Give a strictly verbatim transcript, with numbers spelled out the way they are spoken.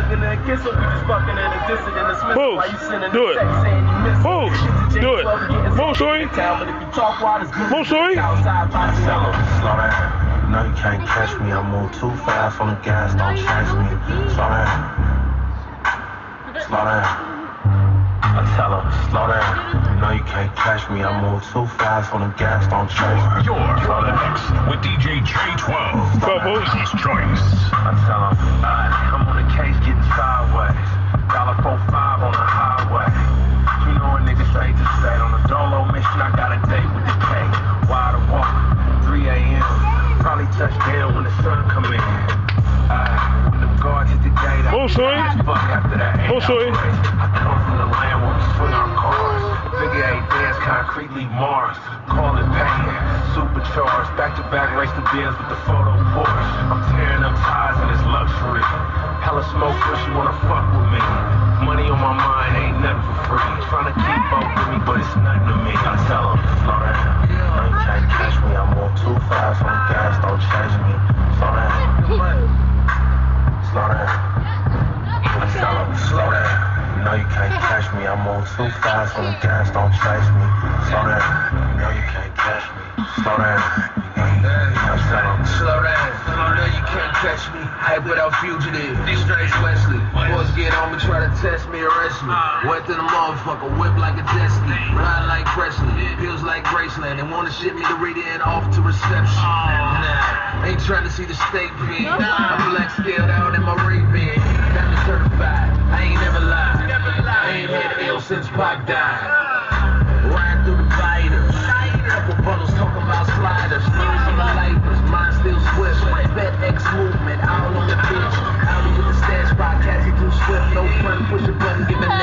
hugging and kissing. We just fucking in a distant and dismissal. Pooks, Why you sending do a it. text saying you miss Pooks, do it. Move, Shorty. Move, Shorty. Slow down. No, you can't catch me. I move too fast on the gas. Don't chase me. Slow down. Slow down. I tell her, slow down. You know you can't catch me. I move too fast on the gas. Don't chase me. You're on the mix with D J J twelve. His choice. I tell her, uh, I'm on the case getting sideways. Dollar four five on the highway. You know a nigga straight to state on the dolo mission. I got a date with the cake. Wide walk, three A M Probably touch down when the sun come in. Uh, when the guard hit the gate, I fuck after that eight hours. I come from the land where we swing our cars. Figure eight dance concretely Mars. Call it pain, supercharged. Back to back race the Benz with the photo Porsche. I'm tearing up ties in this luxury. Hella smoke push, you wanna fuck with me. Money on my mind ain't nothing for free. Trying to keep up with me, but it's nothing to me. I tell them, slow down. No, you can't catch me. I move too fast on the gas. Don't chase me. Slow down. Slow down. I tell them, slow down. You know you can't catch me. I move too fast on the gas. Don't chase me. Slow down. You know you can't catch me. Slow down. I tell them, slow down. You know you can't catch me. Hype without fugitive. Straight Wesley. Boys get on me, try to test me, arrest me. Went to the motherfucker, whip like a jet ski. Ride like Presley, pills like Graceland. They wanna ship me to radio and off to reception. Nah, ain't trying to see the state beam. I'm black scaled out in my Ray-Ban. Got me certified, I ain't never lied. I ain't had ill since Pac died. Riding through the biters. Couple bundles talking about sliders. Spurs on the lifers, mine still swift. Fed X movement, all on the bitch. Out with the stash spot, catch it too swift. No front, push a button, give it